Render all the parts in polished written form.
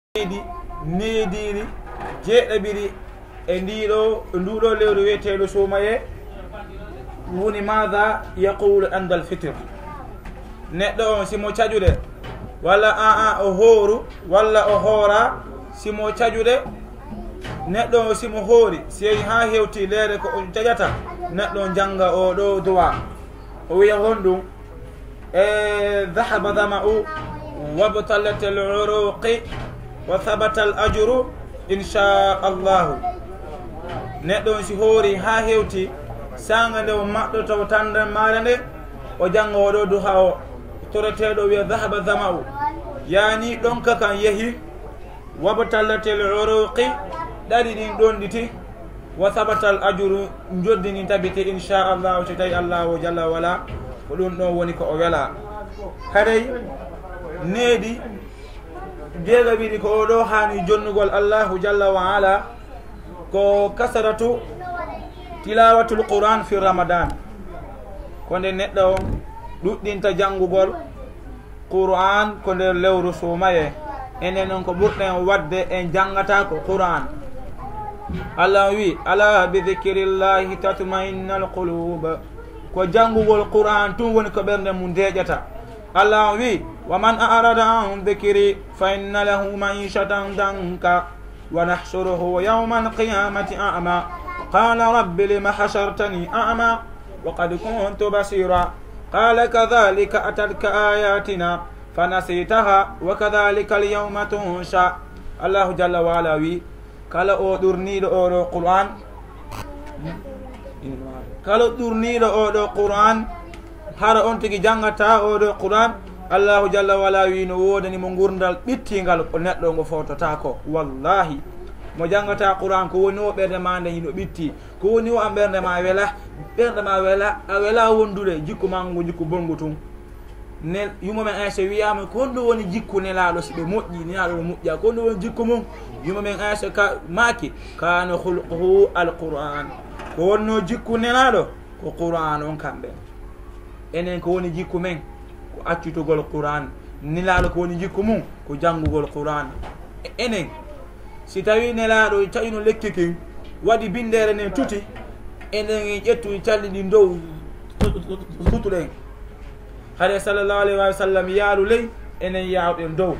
neediri jeeɗaɓiri e nduɗo lewru wiyeteɗo sumaye woni maada yaqulu andal fitir neɗɗo on simo caƴude walla o hooru walla o hoora simo caƴude neɗɗo o simo hoori si ha hewti leere ko o caƴata neɗɗo janga o ɗo duwa o wiya honɗum dhahaba dhama'u wabtalat al-uruqi wa thabata al-ajru insha Allah. Neɗɗo si hoori ha hewti sanga nde o maɗɗoto tande maare nde o janga oɗo duha o toreteɗo wiya dhahaba dhama'u yani ɗonka kan yehi wabtalat al-uruqi ɗaɗi ɗin ɗon ɗiti wa thabata al-ajru joddini tabiti insha Allah so tawi Allahu jalla wala ko ɗum ɗon woni ko o wela. haray needi jeegaɓiɗi ko oɗo hani jonnugol Allahu jalla wa ala ko kasaratu tilawatul Qur'an fi Ramadan ko nde neɗɗo o ɗuɗɗinta janngugol Qur'an ko nder lewru sumaye enen noon ko ɓurɗen wadde en janngata ko Qur'an. Allah wi ala bi dhikrillahi tatma'innal qulub ko janngugol Qur'an tun woni ko ɓernde mum deƴata. Allah wi wa man a'rada an dhikri fa inna lahu ma'ishatan danka wa nahshuruhu yawmal qiyamati a'ma qala rabbi lima hashartani a'ma wa qad kuntu basira qala kadhalika atatka ayatina fanasitaha wa kadhalika al-yawma tunsha. Allah jalla wa ala wi kala o ɗurniɗo oɗo Qur'an kala ɗurniɗo oɗo Qur'an hara on tigi jangata oɗo Qur'an Allahu jalla wala wi no wodani mo gurdal ɓittingal ko neɗɗo ngo fotata ko. Wallahi mo jangata Qur'an ko woni o ɓerde ma nde hino ɓitti ko woni o am ɓerde ma wela a wela wondude jikku mango jikku bongo tun ne yumo men Aisha wiyama ko ɗum woni jikku nelaɗo si ɓe moƴƴi nelaɗo no moƴƴa ko ɗum woni jikku mum. yumo men Aisha ka maki kana khulquhu al-Qur'an ko wonno jikku nelaɗo ko Qur'an on kamɓe enen ko woni jikku men ko accutugol Qur'an nelaɗo ko woni jikku mum ko janngugol Qur'an. enen si tawi nelaɗo caƴino lekki kin waɗi bindere nen tuti enen ƴettu calli ɗi dow tutuɗen hade sallallahu alayhi wa sallam yaaru ley enen yawɗen dow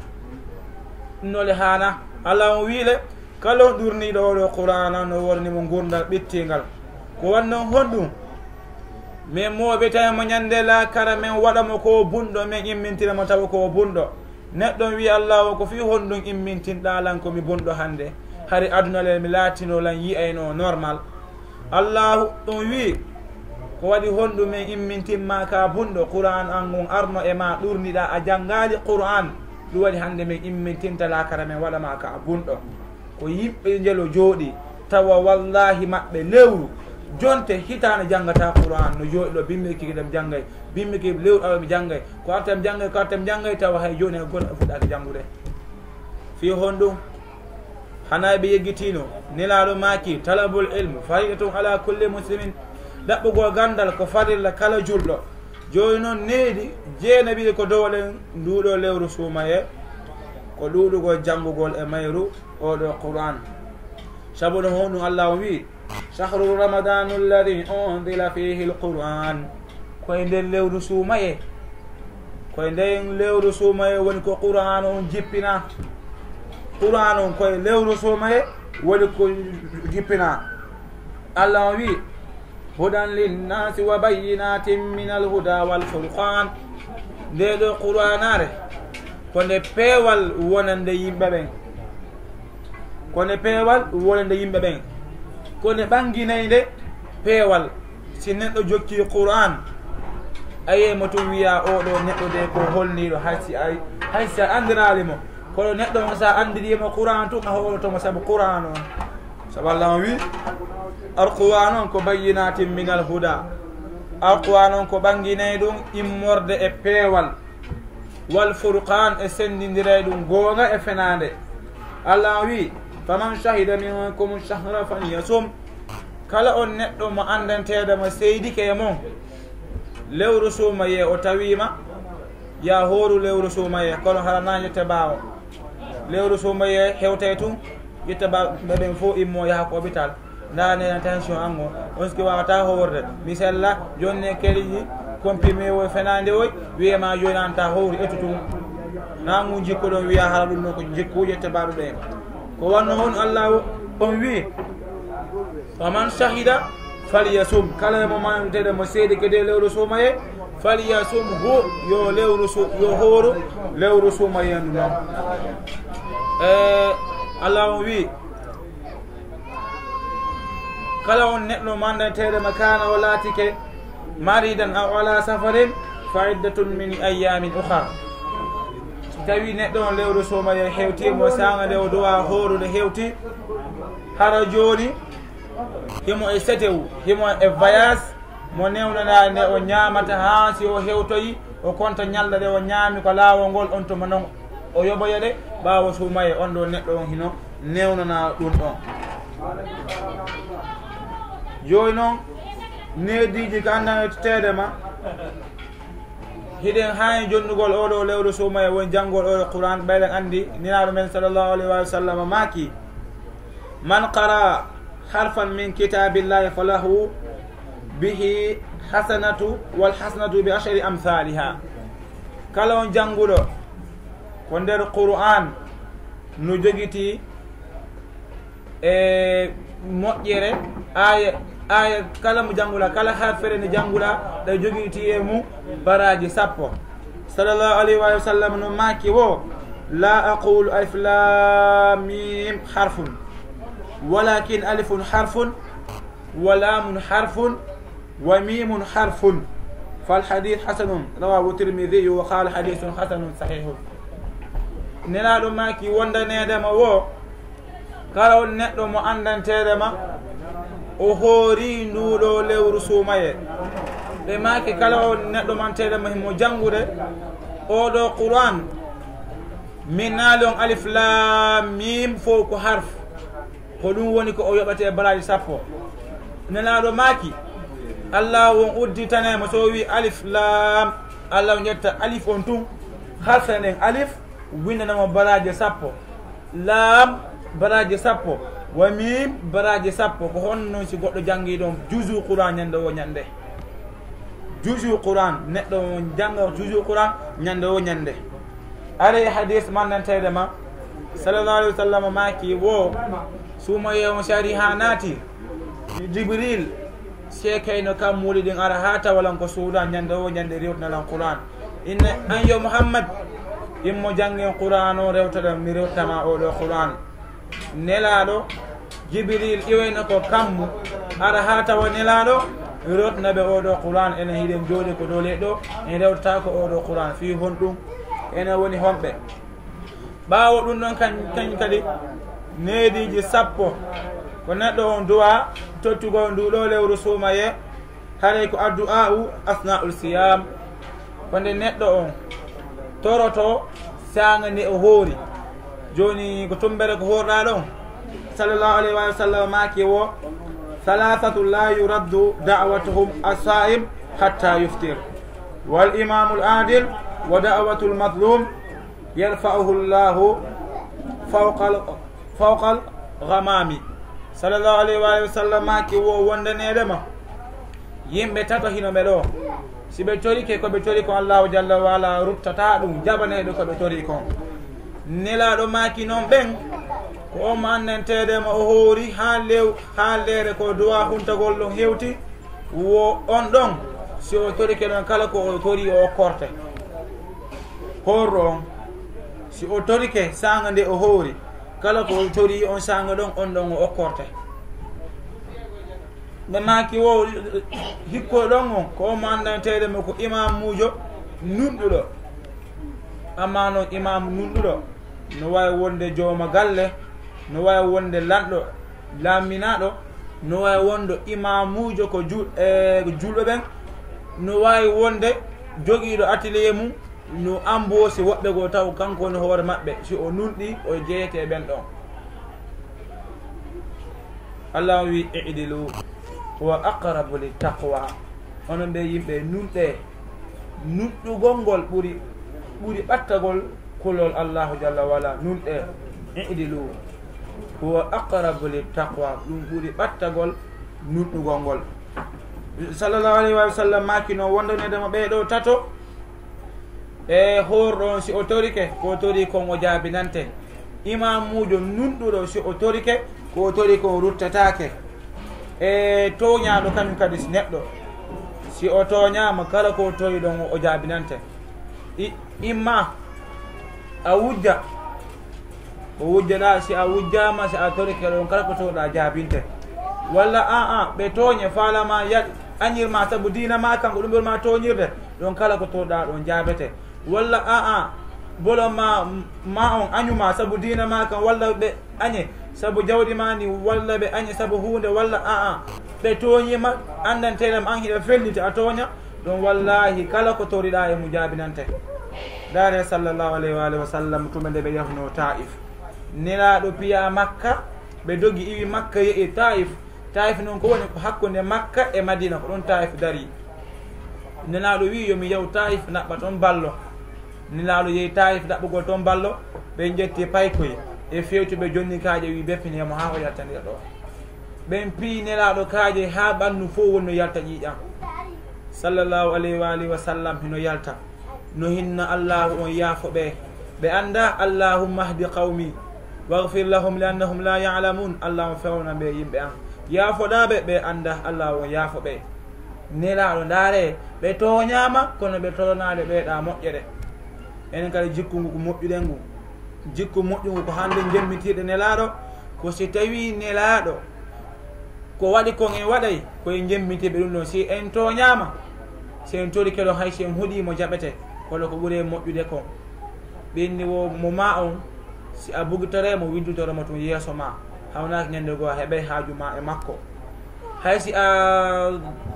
nole hana. Allah o wiile kala on ɗurniɗo oɗo Qur'an no wornimo gurdal ɓittingal ko wannon honɗum min moɓe tawi mo ñande lakara men waɗamo ko bunɗo min immintinamo tawa ko bunɗo. neɗɗon wi Allah o ko fi honɗum immintinɗalan komi bunɗo hande hari adunale mi laatinolan yiyayno normal. Allahu ɗum wi ko waɗi honɗum min immintinma ka bunɗo Qur'an an gon arno e ma ɗurniɗa a jangali Qur'an ɗum waɗi hande min immintinta lakara men waɗama ka bunɗo. ko yimɓe jelo jooɗi tawa wallahi maɓɓe lewru jonte hitane jangata Qur'an no jooɗi ɗo bimmiki ɗem janggay bimmiki lewru awa mi janggay ko artam janggay ko artam janggay tawa hay joni goɗɗo fuɗɗaki janggude fi honɗum hanaɓe yeggitino nelaɗo maki talabul ilmu faridatun ala kulli muslimin ɗaɓɓugol gandal ko farilla kala julɗo. joni noon needi jeenaɓiɗi ko dowlen nduɗo lewru sumaye ko ɗuɗugol janggugol e mayru oɗo Qur'an. sabu ɗum honɗum Allah wi shahru ramadanu alladi unzila fihi al-Qur'an koye nden lewru sumaye koye nden lewru sumaye woni ko Qur'an on jippina. Qur'an on koye lewru sumaye woni ko jippina. Allah wi hudan linnasi wa bayyinatin min al-huda wal furqan. nde ɗo Qur'anare ko nde peewal wonande yimɓe ɓen ko nde peewal wonande yimɓe ɓen ko nde ɓanginayde peewal. si neɗɗo jokki Qur'an ayemo tum wiya oɗo neɗɗo de ko holniɗo haysi a andiralimo koɗo neɗɗo on sa andirimo Qur'an tun a hoolotomo saabu Qur'an on sabu Allah wi al-Qur'an on ko bayyinatin min al-huda al-Qur'an on ko ɓanginay ɗum immorde e peewal wal furqan e sendindire ɗum goonga e fenande. Allah wi faman shahida minkum shahra falyasum kala on neɗɗo mo andantede mo seydike e mon lewru sumaye o tawima ya hooru lewru sumaye kono haranaje te ɓaawo lewru sumaye hewtay tun ƴetta ɓeɓen fo immo yaha ko hôpital ndane tension ango on ski wawata howorde misalla jonni keliñi comprimé o fenande oy wiyema joni anta howri ettu tun nangu jikko ɗon wiya hala ɗum ɗo ko jikku ƴetta baɗuɗo en ko wanno on Allah on wi faman shahida falyasum kala mo manutede mo seedi kede lewru sumaye falyasum hu yo lewru yo horu lewru sumaye ndu noon Allah on wi kala on neɗɗo mandatede makana o laatike maridan aw ala safarin fa iddatun min ayamin ukhra tawi neɗɗo on lewru sumaye hewtimo sanga nde o dowa horude hewti hara joni himo e setew himo e voyage mo newnana nde o ñamata ha si o hewtoyi o konta ñalda de o ñaami ko laawol ngol on tuma noon o yoɓoya de ɓaawo sumaye on ɗo neɗɗo on hino newnana ɗum ɗon joni noon nediji ko andanetede ma hiɗen hani jonnugol oɗo lewru sumaye won janngol oɗo Qur'an ɓeyɗen andi ninaɗo men sallllahu alayhi wa sallam maki man qara harfan min kitabillahi falahu bihi hasanatu wal hasanatu bi ashri amthaliha kala on jannguɗo ko nder Qur'an no jogiti e moƴƴere aya kala mo janngula kala harfere ne janngula ɗe jogiti e mum baraji 10 sallllahu alayhi wa sallam no maki wo la aqulu alif lam mim harfun walakin alifun harfun wa lamun harfun wa mimun harfun falhadith hasanun rawahu tirmidhi wa qala hadithun hasanun sahihun nelaɗo maki wondanedema wo kala on neɗɗo mo andantedema o hoori nduɗo lewru sumaye ɓe maki kala on neɗɗo mantedema himo jangude oɗo Qur'an min naali on alif lam mim fo ko harf ko ɗum woni ko o yoɓate baraji 10 nelaɗo maki Allah won udditanemo so wi alif lam Allah o ƴetta alif on tun harfe nden alif windanamo baraji 10 lam baraji 10 wa mim baraji 10 ko hon noon si goɗɗo jangi ɗon juzu Qur'an ñande o ñande juzu Qur'an neɗɗo janga juzu Qur'an ñande o ñande are hadis mandantede ma sallallahu alayhi wa sallam maki wo sumaye on sari ha naati Jibril sekayno kam muuli ɗin ara ha tawalan ko suuda ñande o ñande rewtanalan Qur'an inne an yo Muhammad immo janggen Qur'an o rewtaɗa mi rewtama oɗo Qur'an nelaɗo Jibril iwayno ko kammu ara ha tawa nelaɗo rewtanaɓe oɗo Qur'an enen hiɗen jooɗi ko dow leɗɗo en rewtata ko oɗo Qur'an fi hon ɗum enen woni honɓe ɓawo ɗum ɗon kañ kadi neediji 10 ko neɗɗo on duwa tottugol nduɗo lewru sumaye haray ko addu'a u asna'ul siyam konde neɗɗo on toroto sanga nde o hoori joni ko tumbere ko horɗa ɗon sallallahu alayhi wa sallam maki wo thalathatu la yuraddu da'watuhum as-sa'im hatta yuftir wal imamu al-adil wa da'watu al-mazlum yarfa'uhu Allahu fawqa al-ghamami sallallahu alayhi wa sallam maki wo wondanedema yimɓe tato hino ɓe ɗo si ɓe torike koɓe tori kon Allahu jalla wa ala ruttata ɗum jabaneɗo koɓe tori kon nelaɗo maki noon ɓen ko on andantedema o hoori ha leere ko duwa huntagol ɗon hewti wo on ɗon si o torike ɗon kala ko o tori o korte horro on si o torike sanga nde o hoori kala ko tori on sanga ɗon on ɗon o okkorte ɓe maki wo hikko ɗon on ko omo andantedema ko imam mujo nunɗuɗo amma noon imam nunɗuɗo no wawi wonde jooma galle no wawi wonde lanɗo lamminaɗo no wawi wonde imamujo ko julɓe ɓen no wawi wonde joguiɗo atelier mum no ambosi woɓɓe goo taw kanko woni hoore maɓɓe si o nunɗi o jeeyete ɓen ɗon Allah wi i'dilu wa aqrabu lit taqwa onon ɓe yimɓe nunɗe nunɗugol ngol ɓuri ɓattagol kulol allahu jalla wala nun ɗe idilu huwa aqrabu littaqwa ɗum ɓuri ɓattagol nunɗugol ngol. sallallahu alayhi wa sallam makino wondonedema ɓeeɗo tato e horɗon si o torike ko tori kon o jaabinante imamujo nunɗuɗo si o torike ko tori kon ruttatake e toñaɗo kañum kadi si neɗɗo si o toñama kala ko tori ɗon o jaabinante imma a wujja o wujjaɗa si a wujjama si a torike ɗon kala ko toɗa jaabinte walla ɓe tooñe falama yaɗ añirma saabu dina ma kanko ɗum ɓurma toñirde ɗon kala ko toɗa ɗon jaabete walla bolo ma on añuma saabu dina ma kan walla ɓe añe saabu jawdi ma ni walla ɓe añe saabu hunde walla ɓe tooñima andanteɗam an hiɗa fellite a tooña ɗon wallahi kala ko toriɗa e mo jaabinante. dare sallllahu alayhi wa sallam tuma nde ɓe yahno taif nelaɗo piya makka ɓe dogi iwi makka yeehi taif noon ko woni ko hakkude makka e madina ko ɗon taif dari nelaɗo wi yomi yaw taif naɓɓa toon ballo nelaɗo yeehi taif ɗaɓɓugol toon ballo ɓe jetti paykoye e fewtuɓe jonni kaaje wi beppinemo ha o yaltanira ɗo ɓen pi nelaɗo kaaje ha ɓandu fo wonno yalta ƴiƴam sallllahu alayhi wa sallam hino yalta no hinna allahu on yaafo ɓe anda allahumma hdi qawmi wagfir lahum li annahum la yalamun allah on fewna ɓe yimɓe an yaafoɗaɓe ɓe anda allah on yaafo ɓe nelaɗo ndaare ɓe toñama kono ɓe tolonade ɓeeɗa moƴƴere enen kadi jikku ngu ko moƴƴuɗen ngu jikku moƴƴungu ko hande jemmitiɗe nelaɗo ko si tawi nelaɗo ko waɗi kon en waɗay koye jemmitiɓe ɗum ɗon si en toñama si en tori keɗo hay si en huuɗimo jaɓete kono ko ɓuuri moƴƴude kon ɓenni wo mo ma on si a bugitoremo windutoremo tum yeeso ma hawnaki ñande goo heeɓe haaju ma e makko hay si a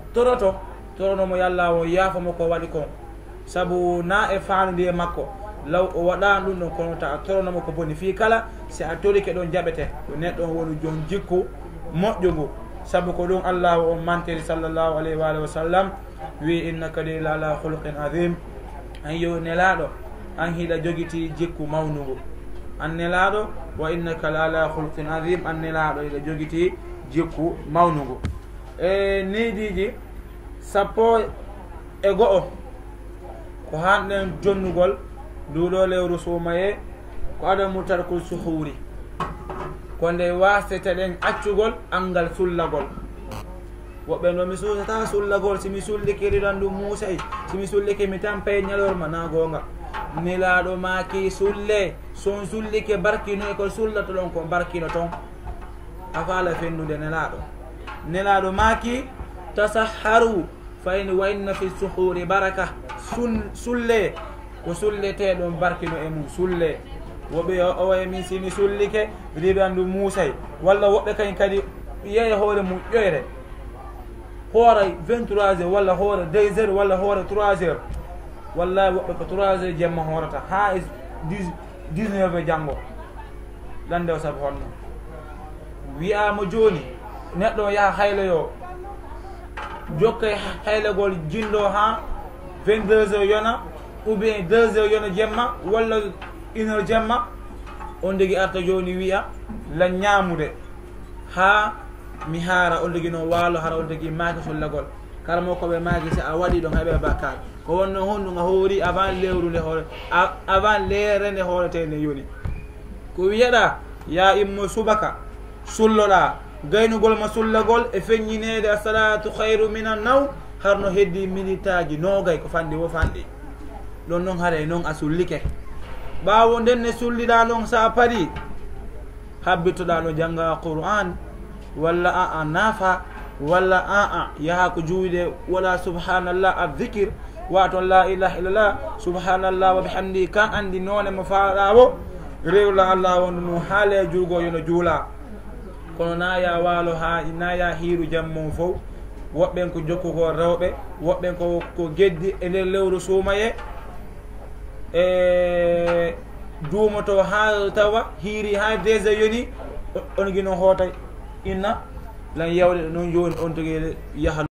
toronomo yallah o yaafomo ko waɗi kon saabu na e fanude e makko law o waɗani ɗum ɗon kono ta a toronomo ko boni fi kala si a torike ɗon jaɓete ko neɗɗo on woni jon jikku moƴƴugu saabu ko ɗum allah on mantiri sallllahu alayhi wa sallam wi innaka de la ala huluqin adim an yo nelaɗo an hiɗa jogiti jikku mawnugu an nelaɗo wa innaka la ala huluqin adim an nelaɗo hiɗa jogiti jikku mawnugu e niidiji sappo e go'o ko hanɗen jonnugol nduɗo lewru sumaye ko adamu tarkul suhuri ko nde waseteɗen accugol angal sullagol woɓɓe no mi suusata sullagol simi sulliki riɗan ɗum muusay simi sulliki mi tampay ñalorma na gonga nelaɗo maki sulle son sullike barkino e ko sullato ɗon ko barkino toon a faala fennude nelaɗo maki tasahharu fa in wa inna fi suhuri baraka sulle ko sullete ɗon barkino e mum sulle woɓɓe owaye min simi sullike riɗan ɗum muusay walla woɓɓe kañ kadi yeeya hoore mum ƴoyre hoora 23 heures walla hoora 2 heures walla hoora 3 heures wallahi woɓɓe ko 3 heures jemma hoorata ha 19 janngo ɗande o saabu honno wiyama joni neɗɗo yaha hayloyo jokka haylagol jindo ha 22 heures yona ou bien 2 heures yona jemma walla 1 heure jemma on degui arta joni wiya la ñamude ha mi haara on degui noon waalo hara on degui maaki sullagol kala mo koɓe maaki si a waɗi ɗon heɓe bakkar ko wonno honnuga hoori avant lewru nde hoore avant leere nde hoorete nde yoni ko wiyeɗa ya immo subaka sulloɗa gaynugol ma sullagol e feññinede assalatu hayru minan naw harno heddi minute aji nogay ko fanɗi wo fanɗi ɗon noon haare noon a sullike ɓawo ndenne sulliɗa ɗon sa paari habbitoɗa ɗo jangga qur'an walla a naafa walla yaha ko juuyde wala subhanallah adhikir waton la ilaha illallah subhanallah wa bihamdi kan andi noone mo faaɗa o rewla allah wonno no haale juugo yono juula kono naya waalo ha naya hiiru jammum fof woɓɓen ko jokku ko rewɓe woɓɓen ko geddi e nder lewru suumaye e duumoto ha tawa hiiri ha déjà yoni on gino hoota inna lan yawde noon joni on togi yaha